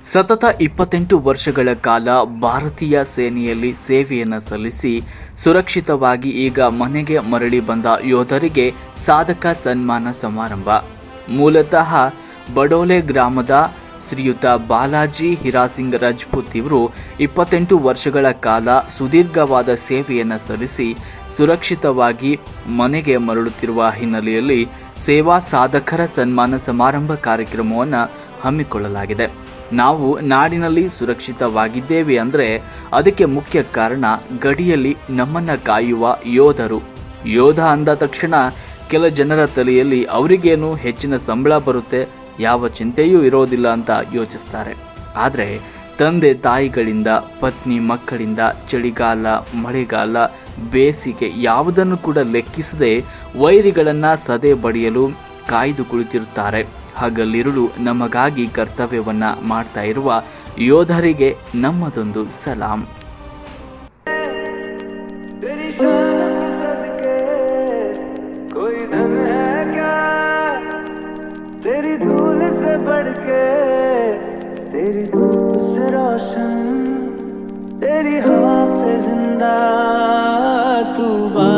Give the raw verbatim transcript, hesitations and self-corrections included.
ಸತತ ಇಪ್ಪತ್ತೆಂಟು ವರ್ಷಗಳ ಕಾಲ ಭಾರತೀಯ ಸೇನೆಯಲ್ಲಿ ಸೇವೆಯನ್ನು ಸಲ್ಲಿಸಿ ಸುರಕ್ಷಿತವಾಗಿ ಈಗ ಮನೆಗೆ ಮರಳಿ ಬಂದ ಯೋಧರಿಗೆ ಸಾಧಕ ಸನ್ಮಾನ ಸಮಾರಂಭ. ಮೂಲತಃ ಬಡೋಲೆ ಗ್ರಾಮದ ಶ್ರೀಯುತ ಬಾಲಾಜಿ ಹಿರಾಸಿಂಗ್ ರಜಪೂತ್ ಇವರು ಇಪ್ಪತ್ತೆಂಟು ವರ್ಷಗಳ ಕಾಲ ಸುದೀರ್ಘವಾದ ಸೇವೆಯನ್ನು ಸಲ್ಲಿಸಿ ಸುರಕ್ಷಿತವಾಗಿ ಮನೆಗೆ ಮರಳುತ್ತಿರುವ ಹಿನ್ನೆಲೆಯಲ್ಲಿ ಸೇವಾ ಸಾಧಕರ ಸನ್ಮಾನ ಸಮಾರಂಭ ಕಾರ್ಯಕ್ರಮವನ್ನು ಹಮ್ಮಿಕೊಳ್ಳಲಾಗಿದೆ. ನಾವು ನಾಡಿನಲ್ಲಿ ಸುರಕ್ಷಿತವಾಗಿದ್ದೇವೆ ಅಂದರೆ ಅದಕ್ಕೆ ಮುಖ್ಯ ಕಾರಣ ಗಡಿಯಲ್ಲಿ ನಮ್ಮನ್ನ ಕಾಯುವ ಯೋಧರು. ಯೋಧ ಅಂದ ತಕ್ಷಣ ಕೆಲ ಜನರ ತಲೆಯಲ್ಲಿ ಅವರಿಗೇನು ಹೆಚ್ಚಿನ ಸಂಬಳ ಬರುತ್ತೆ, ಯಾವ ಚಿಂತೆಯೂ ಇರೋದಿಲ್ಲ ಅಂತ ಯೋಚಿಸ್ತಾರೆ. ಆದರೆ ತಂದೆ ತಾಯಿಗಳಿಂದ, ಪತ್ನಿ ಮಕ್ಕಳಿಂದ, ಚಳಿಗಾಲ, ಮಳೆಗಾಲ, ಬೇಸಿಗೆ ಯಾವುದನ್ನು ಕೂಡ ಲೆಕ್ಕಿಸದೆ ವೈರಿಗಳನ್ನು ಸದೆ ಬಡಿಯಲು ಕಾಯ್ದು ಕುಳಿತಿರುತ್ತಾರೆ. ಹಗಲಿರುಳು ನಮಗಾಗಿ ಕರ್ತವ್ಯವನ್ನ ಮಾಡ್ತಾ ಇರುವ ಯೋಧರಿಗೆ ನಮ್ಮದೊಂದು ಸಲಾಂ. तेरी धूल से बढ़ के तेरी धूप से रोशन तेरी हवा पे जिंदा तू